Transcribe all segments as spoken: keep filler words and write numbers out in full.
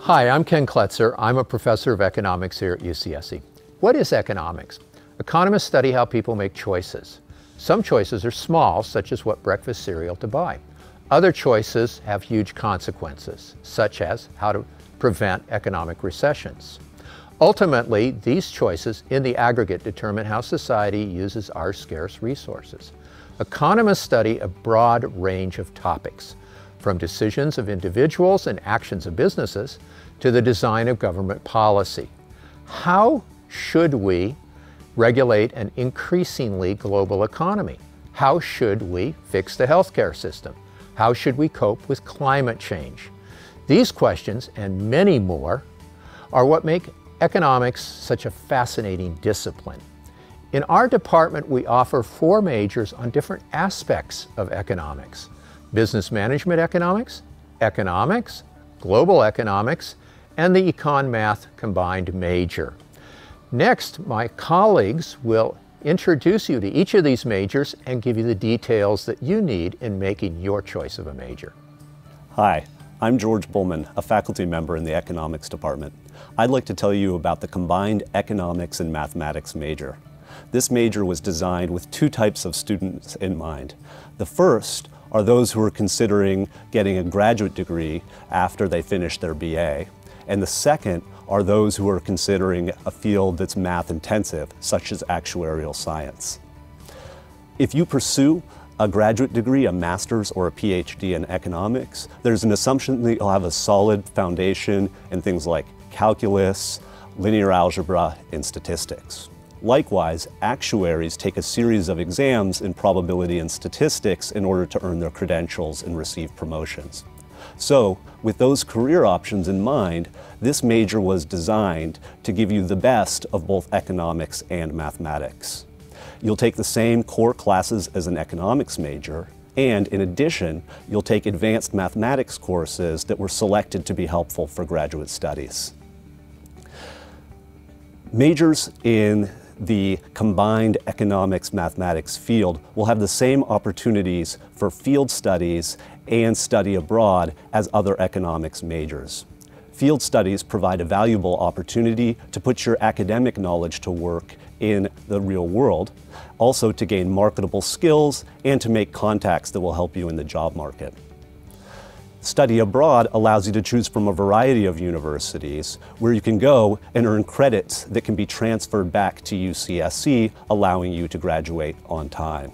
Hi, I'm Ken Kletzer. I'm a professor of economics here at U C S C. What is economics? Economists study how people make choices. Some choices are small, such as what breakfast cereal to buy. Other choices have huge consequences, such as how to prevent economic recessions. Ultimately, these choices in the aggregate determine how society uses our scarce resources. Economists study a broad range of topics, from decisions of individuals and actions of businesses to the design of government policy. How should we regulate an increasingly global economy? How should we fix the healthcare system? How should we cope with climate change? These questions, and many more, are what make economics such a fascinating discipline. In our department, we offer four majors on different aspects of economics: business management economics, economics, global economics, and the econ math combined major. Next, my colleagues will introduce you to each of these majors and give you the details that you need in making your choice of a major. Hi, I'm George Bulman, a faculty member in the economics department. I'd like to tell you about the combined economics and mathematics major. This major was designed with two types of students in mind. The first are those who are considering getting a graduate degree after they finish their B A. And the second are those who are considering a field that's math intensive, such as actuarial science. If you pursue a graduate degree, a master's or a P H D in economics, there's an assumption that you'll have a solid foundation in things like calculus, linear algebra, and statistics. Likewise, actuaries take a series of exams in probability and statistics in order to earn their credentials and receive promotions. So, with those career options in mind, this major was designed to give you the best of both economics and mathematics. You'll take the same core classes as an economics major, and in addition, you'll take advanced mathematics courses that were selected to be helpful for graduate studies. Majors in the combined economics-mathematics field will have the same opportunities for field studies and study abroad as other economics majors. Field studies provide a valuable opportunity to put your academic knowledge to work in the real world, also to gain marketable skills and to make contacts that will help you in the job market. Study abroad allows you to choose from a variety of universities where you can go and earn credits that can be transferred back to U C S C, allowing you to graduate on time.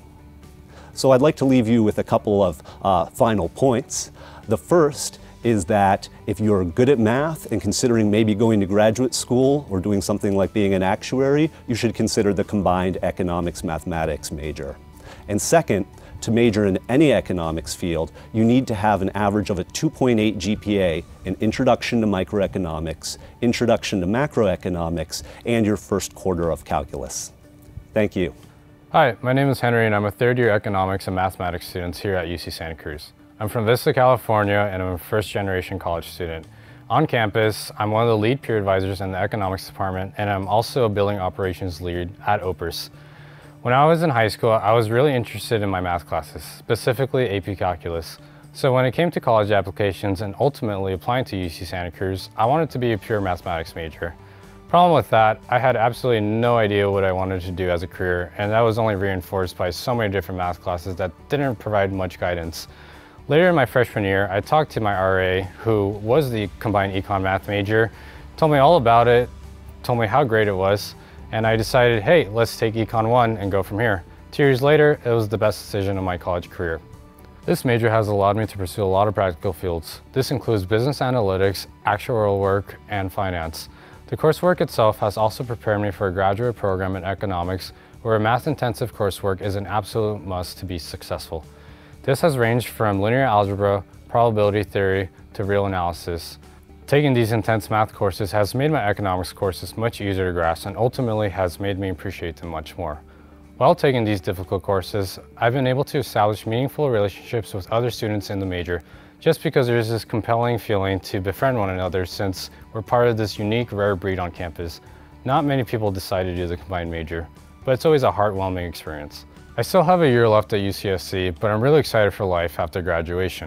So I'd like to leave you with a couple of uh, final points. The first is that if you're good at math and considering maybe going to graduate school or doing something like being an actuary, you should consider the combined economics-mathematics major. And second, to major in any economics field, you need to have an average of a two point eight G P A in Introduction to Microeconomics, Introduction to Macroeconomics, and your first quarter of calculus. Thank you. Hi, my name is Henry and I'm a third year economics and mathematics student here at U C Santa Cruz. I'm from Vista, California, and I'm a first generation college student. On campus, I'm one of the lead peer advisors in the economics department, and I'm also a building operations lead at O P E R S. When I was in high school, I was really interested in my math classes, specifically A P Calculus. So when it came to college applications and ultimately applying to U C Santa Cruz, I wanted to be a pure mathematics major. Problem with that, I had absolutely no idea what I wanted to do as a career, and that was only reinforced by so many different math classes that didn't provide much guidance. Later in my freshman year, I talked to my R A, who was the combined econ math major, told me all about it, told me how great it was, and I decided, hey, let's take Econ one and go from here. Two years later, it was the best decision of my college career. This major has allowed me to pursue a lot of practical fields. This includes business analytics, actuarial work, and finance. The coursework itself has also prepared me for a graduate program in economics, where math-intensive coursework is an absolute must to be successful. This has ranged from linear algebra, probability theory, to real analysis. Taking these intense math courses has made my economics courses much easier to grasp and ultimately has made me appreciate them much more. While taking these difficult courses, I've been able to establish meaningful relationships with other students in the major, just because there's this compelling feeling to befriend one another since we're part of this unique, rare breed on campus. Not many people decide to do the combined major, but it's always a heartwarming experience. I still have a year left at U C S C, but I'm really excited for life after graduation.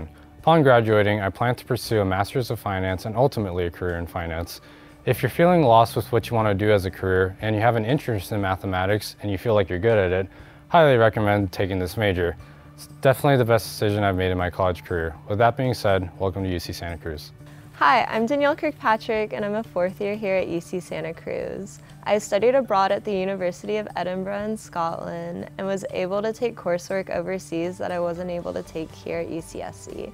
Upon graduating, I plan to pursue a Master's of Finance and ultimately a career in finance. If you're feeling lost with what you want to do as a career and you have an interest in mathematics and you feel like you're good at it, highly recommend taking this major. It's definitely the best decision I've made in my college career. With that being said, welcome to U C Santa Cruz. Hi, I'm Danielle Kirkpatrick and I'm a fourth year here at U C Santa Cruz. I studied abroad at the University of Edinburgh in Scotland and was able to take coursework overseas that I wasn't able to take here at U C S C.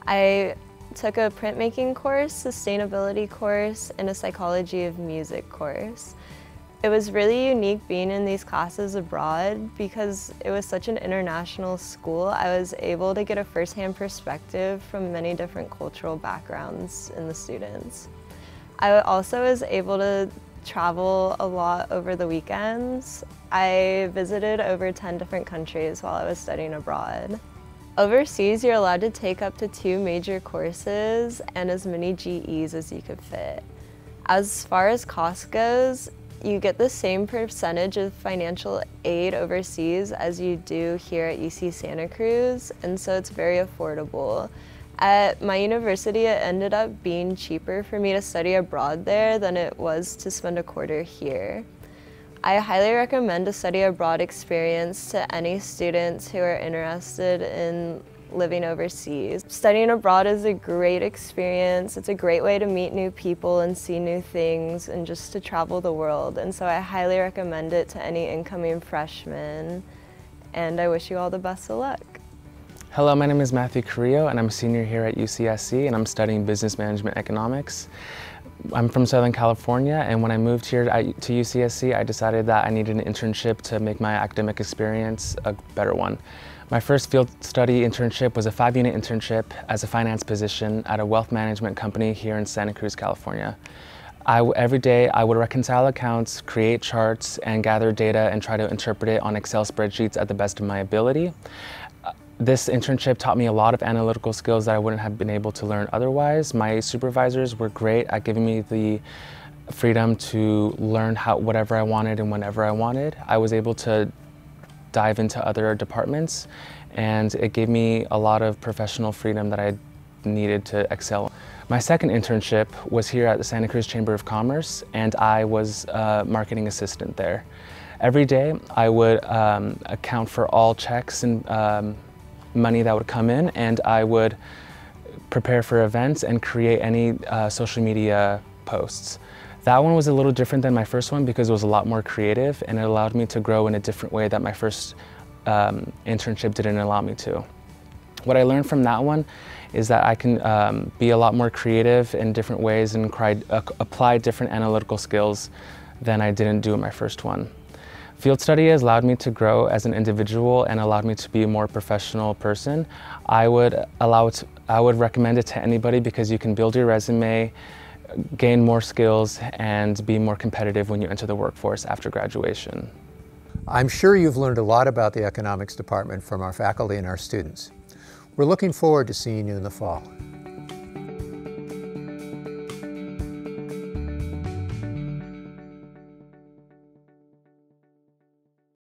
I took a printmaking course, sustainability course, and a psychology of music course. It was really unique being in these classes abroad because it was such an international school. I was able to get a first-hand perspective from many different cultural backgrounds in the students. I also was able to travel a lot over the weekends. I visited over ten different countries while I was studying abroad. Overseas, you're allowed to take up to two major courses and as many G Es as you could fit. As far as cost goes, you get the same percentage of financial aid overseas as you do here at U C Santa Cruz, and so it's very affordable. At my university, it ended up being cheaper for me to study abroad there than it was to spend a quarter here. I highly recommend a study abroad experience to any students who are interested in living overseas. Studying abroad is a great experience. It's a great way to meet new people and see new things and just to travel the world. And so I highly recommend it to any incoming freshmen. And I wish you all the best of luck. Hello, my name is Matthew Carrillo and I'm a senior here at U C S C and I'm studying business management economics. I'm from Southern California, and when I moved here to U C S C, I decided that I needed an internship to make my academic experience a better one. My first field study internship was a five-unit internship as a finance position at a wealth management company here in Santa Cruz, California. I, every day, I would reconcile accounts, create charts, and gather data and try to interpret it on Excel spreadsheets at the best of my ability. This internship taught me a lot of analytical skills that I wouldn't have been able to learn otherwise. My supervisors were great at giving me the freedom to learn how whatever I wanted and whenever I wanted. I was able to dive into other departments, and it gave me a lot of professional freedom that I needed to excel. My second internship was here at the Santa Cruz Chamber of Commerce, and I was a marketing assistant there. Every day I would um, account for all checks and um, money that would come in, and I would prepare for events and create any uh, social media posts. That one was a little different than my first one because it was a lot more creative and it allowed me to grow in a different way that my first um, internship didn't allow me to. What I learned from that one is that I can um, be a lot more creative in different ways and cry, uh, apply different analytical skills than I didn't do in my first one. Field study has allowed me to grow as an individual and allowed me to be a more professional person. I would allow it, I would recommend it to anybody because you can build your resume, gain more skills, and be more competitive when you enter the workforce after graduation. I'm sure you've learned a lot about the economics department from our faculty and our students. We're looking forward to seeing you in the fall.